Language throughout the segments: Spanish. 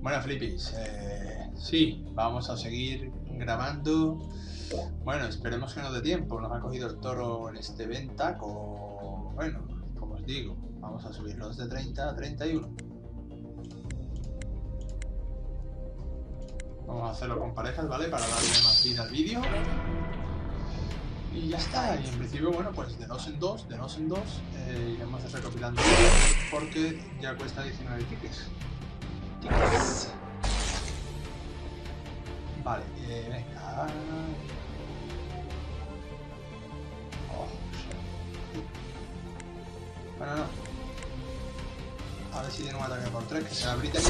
Bueno, Flippies, sí, vamos a seguir grabando. Bueno, esperemos que nos dé tiempo. Nos ha cogido el toro en este ventaco. Bueno, como os digo, vamos a subirlos de 30 a 31. Vamos a hacerlo con parejas, ¿vale? Para darle más vida al vídeo. Y ya está. Y en principio, bueno, pues de dos en dos, iremos recopilando porque ya cuesta 19 tickets. Vale, venga. Oh, bueno, no. A ver si tiene un ataque por 3, que se la brita y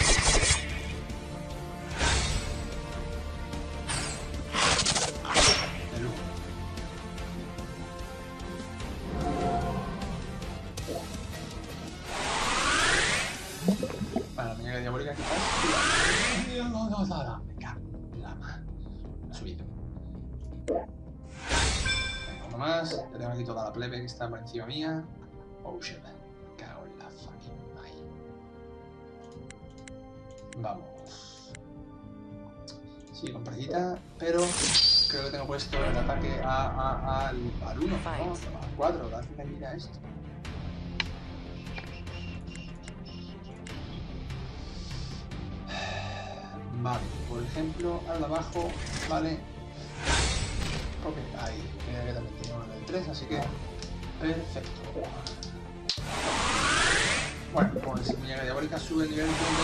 para la muñeca diabólica quizás. Me cago en la mano. Ha subido. Venga, uno más. Ya tengo aquí toda la plebe que está por encima mía. Oh shit. Me cago en la fucking ahí. Vamos. Sí, con parejita, pero creo que tengo puesto el ataque al 1, ¿no? Al 4, dadle vida a esto. Vale, por ejemplo, al de abajo, vale. Ok, ahí, creo que también tenía uno del 3, así que perfecto. Bueno, pues muñeca diabólica sube el nivel 31.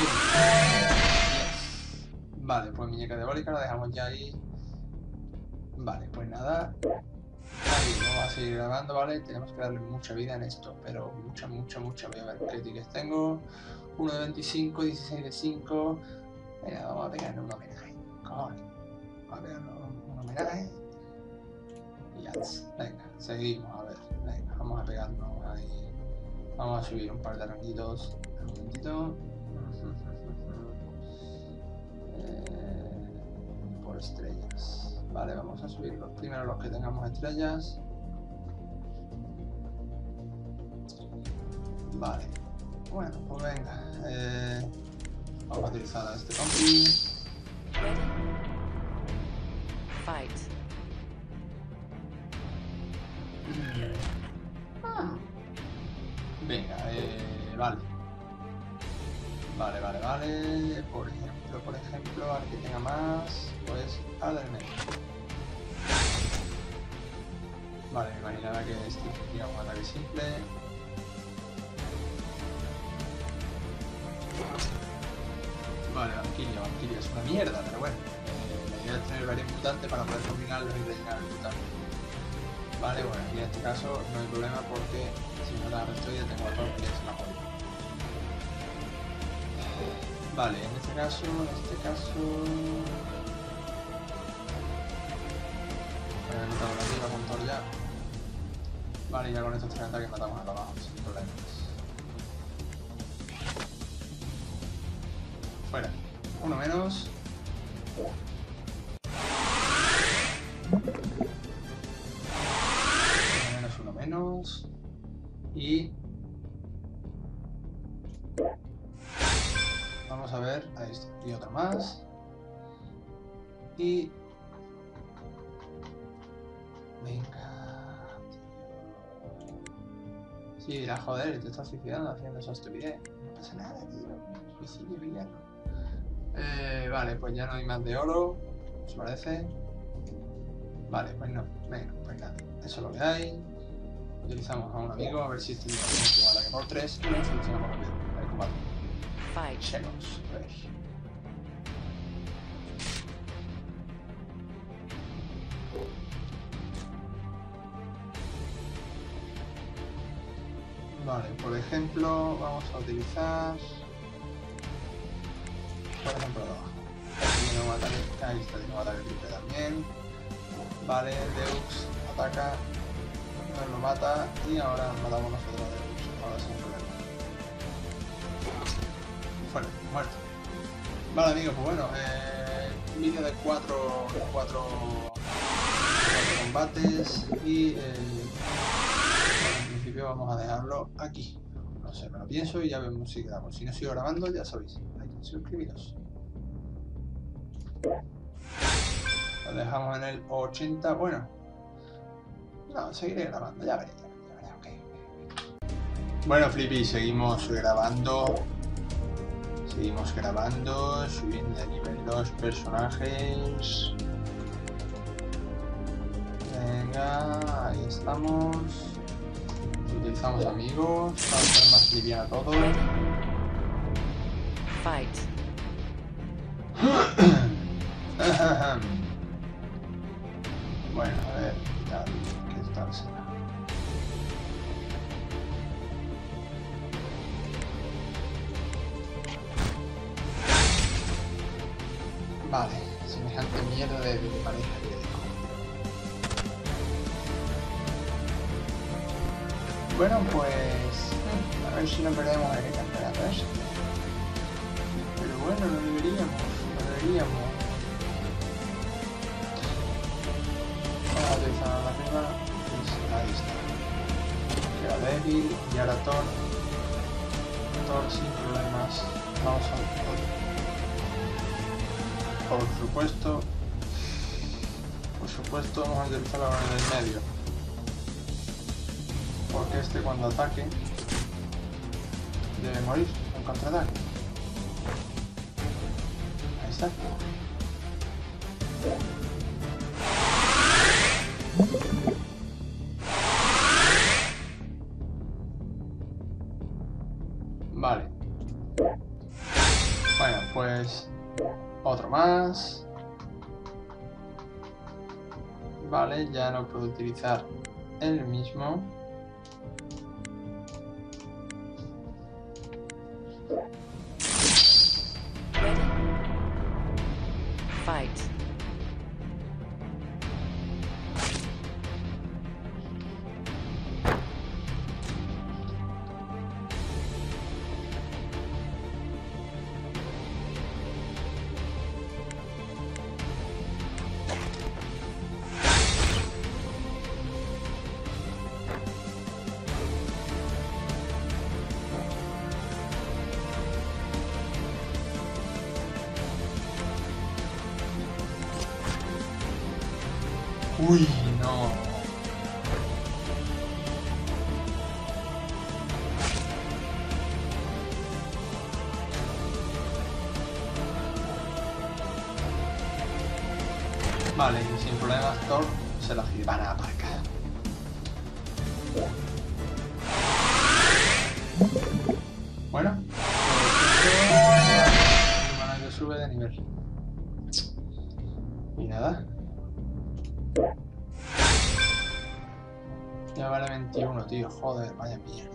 Yes. Vale, pues muñeca diabólica la dejamos ya ahí. Vale, pues nada. Ahí, vamos a seguir grabando, ¿vale? Tenemos que darle mucha vida en esto, pero mucha. Voy a ver qué tickets tengo. 1 de 25, 16 de 5. Venga, vamos a pegarnos un homenaje. Cojones. Vamos a pegarnos un homenaje. Y ya. Venga, seguimos, a ver. Venga, vamos a pegarnos ahí. Vamos a subir un par de ranguitos. Un momentito. Por estrellas. Vale, vamos a subir primero los que tengamos estrellas. Vale. Bueno, pues venga. Vamos a utilizar a este compi. Fight. Venga, vale. Vale. Por ejemplo, al que tenga más, pues al del medio. Vale, me imaginaba que este tenía un ataque simple. Vale, Valkyria es una mierda, pero bueno. La idea es tener varios mutantes para poder combinarlos y rellenar el mutante. Vale, bueno, aquí en este caso no hay problema porque si no la restoy tengo a Thor que es una joya. Vale, en este caso... Voy a meter la arriba con Thor ya. Vale, ya con estos 3 ataques matamos a la abajo sin problemas. Fuera. Uno menos. Uno menos. Y... vamos a ver. Ahí está. Y otro más. Y... venga. Sí, dirá, joder, te estás suicidando haciendo esa estupidez. No pasa nada, tío. Suicidio, villano. Vale, pues ya no hay más de oro, ¿os parece? Vale, pues no, venga, pues nada, eso es lo que hay. Utilizamos a un amigo, a ver si este tiene un ataque por 3 y lo solucionamos rápido. A ver, combate. Checos, a ver. Vale, por ejemplo, vamos a utilizar... por ejemplo, de abajo. Tiene un ataque, ahí está, tiene un ataque triple también. Vale, Deux ataca, nos lo mata y ahora matamos nosotros a Deux, ahora sin problema. Fuera, muerto. Vale amigos, pues bueno, un vídeo de 4 combates y en principio vamos a dejarlo aquí. No sé, me lo pienso y ya vemos si quedamos. Si no sigo grabando, ya sabéis. suscribiros. Lo dejamos en el 80. Bueno, no, seguiré grabando, ya veré, okay. Bueno, Flippy, seguimos grabando, subiendo de nivel 2 personajes. Venga, ahí estamos. Utilizamos amigos para hacer más liviano todo. Fight. Bueno, a ver, ¿qué tal será? Vale, semejante miedo de pareja que le digo. Bueno, pues a ver si no perdemos el campeonato ese. Pero bueno, no deberíamos. Vamos a utilizar la arriba. Ahí está. Queda débil y ahora Thor sin problemas. Vamos a por supuesto vamos a utilizar la mano del medio, porque este cuando ataque debe morir en contraataque. Ahí está. Vale. Bueno, pues otro más. Vale, ya no puedo utilizar el mismo. Ready. Fight. Uy, no. Vale, y sin problemas Thor se la van a aparcar. Bueno, pues que sube de nivel. Y nada. Ya vale 21, tío. Joder, vaya mierda.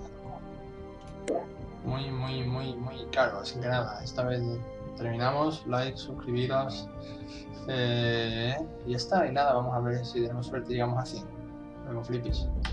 Muy caro. Así que nada, esta vez terminamos. Like, suscribiros. Y ya está. Y nada, vamos a ver si tenemos suerte y llegamos a 100. Nos vemos, Flippies.